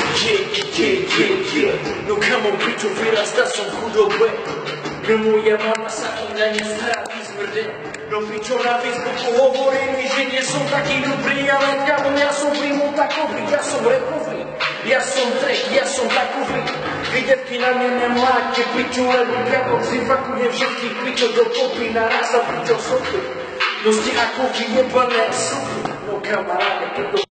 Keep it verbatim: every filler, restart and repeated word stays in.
yeah, yeah, yeah. No kamo pičo, vyrasta som v chudobe. No moja mama sa i na ne stará, ty zmrde. No pičo, na Facebooku hovorí mi, že nie som taký dobrý, ale kamo, ja som prímo takový, ja som repový. Ja som track, ja som takový. Videvky na mne nemláďte piču, lebo kamo zifakujem všetkých pičo do kopy, naraz sa pičo sopy. No ste ako vyjebané sopy. No kamaráde, keď